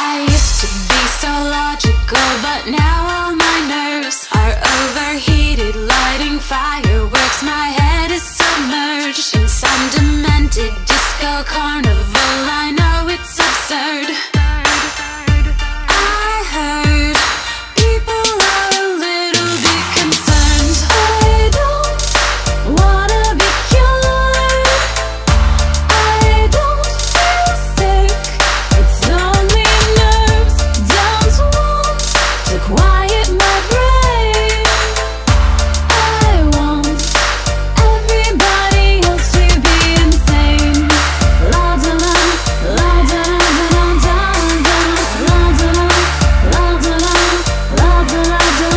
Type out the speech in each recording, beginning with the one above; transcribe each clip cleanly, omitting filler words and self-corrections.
I used to be so logical, but now all my nerves are overheated. Lighting fireworks, my head is submerged in some demented disco carnival. I know it's absurd. I heard people are a little bit concerned. I don't wanna be cured. I don't feel sick. It's only nerves. Don't want to quiet my brain. I want everybody else to be insane. La da la, la da da da da da, la da la, la da la, la da la da.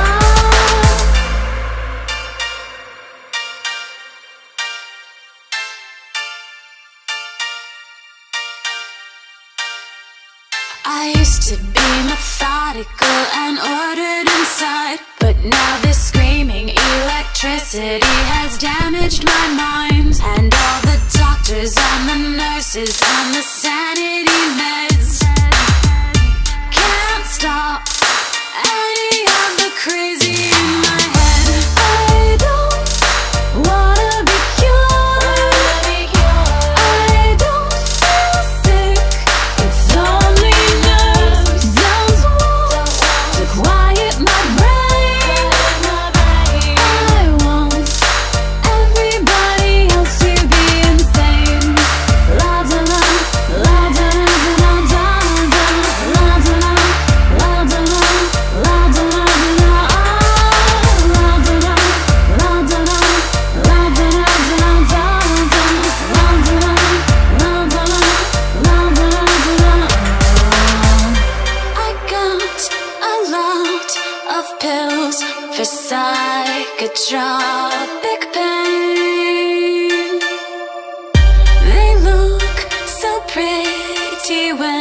I used to be methodical and ordered inside, but now this screaming electricity has damaged my mind. And all the doctors and the nurses and the sanity meds can't stop any of the crazy in my head. I don't wanna be cured. I don't feel sick. It's only nerves. Don't want to quiet my brain. I want everybody else to be insane. La da la, la da da da da, la da la, la da la, la da la da. La da la, la da la, la da la da da, la da la, la da la, la da la, la da. I got a lot of pills for psychotropic pain. They look so pretty when